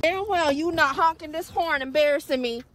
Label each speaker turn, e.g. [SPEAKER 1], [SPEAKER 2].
[SPEAKER 1] Damn well you not honking this horn embarrassing me.